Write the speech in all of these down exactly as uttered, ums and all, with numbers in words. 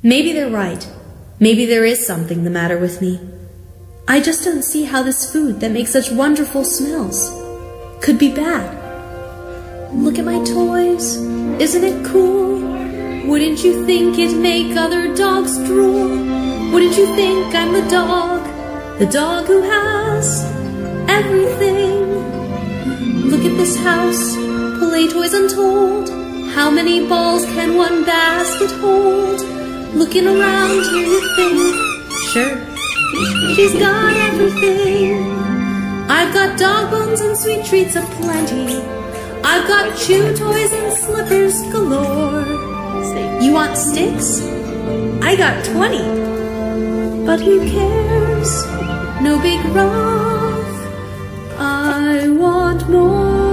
Maybe they're right. Maybe there is something the matter with me. I just don't see how this food that makes such wonderful smells could be bad. Look at my toys. Isn't it cool? Wouldn't you think it'd make other dogs drool? Wouldn't you think I'm the dog? The dog who has everything. Look at this house, play toys untold. How many balls can one basket hold? Looking around here you think, sure, she's got everything. I've got dog bones and sweet treats aplenty. I've got chew toys and slippers galore. You want sticks? I got twenty. But who cares? No big wrath. I want more.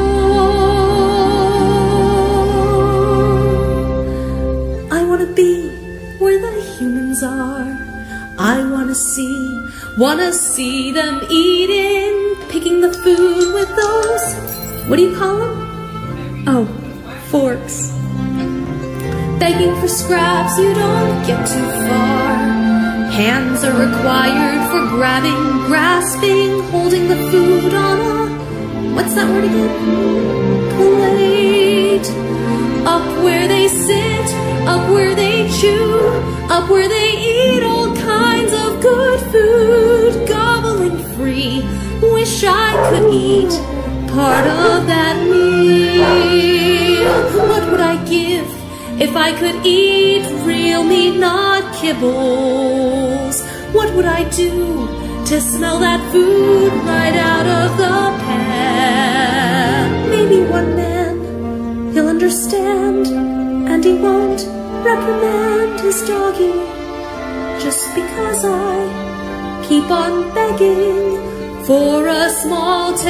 I want to be where the humans are. I want to see, want to see them eating, picking the food with those, what do you call them? Oh, forks. Begging for scraps, you don't get too far. Hands are required for grabbing, grasping, holding the food on a, what's that word again? Plate. Up where they sit, up where they chew, up where they eat all kinds of good food, gobbling free. Wish I could eat part of that meal. What would I give if I could eat real meat, not kibbles? What would I do to smell that food right out of the pan? Maybe one man, he'll understand, and he won't reprimand his doggy just because I keep on begging for a small taste.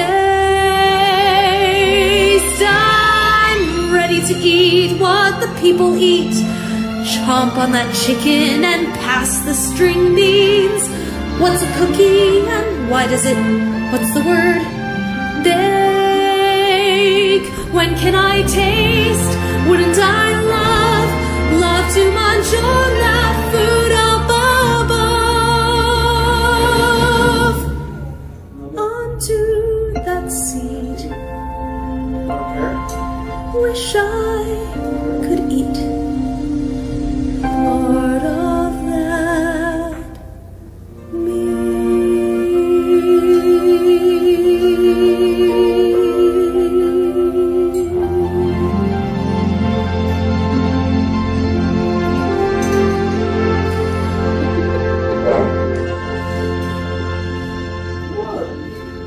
I'm ready to eat what the people eat. Chomp on that chicken and pass the string beans. What's a cookie and why does it, what's the word? Bake. When can I taste? Wouldn't I love, love to munch on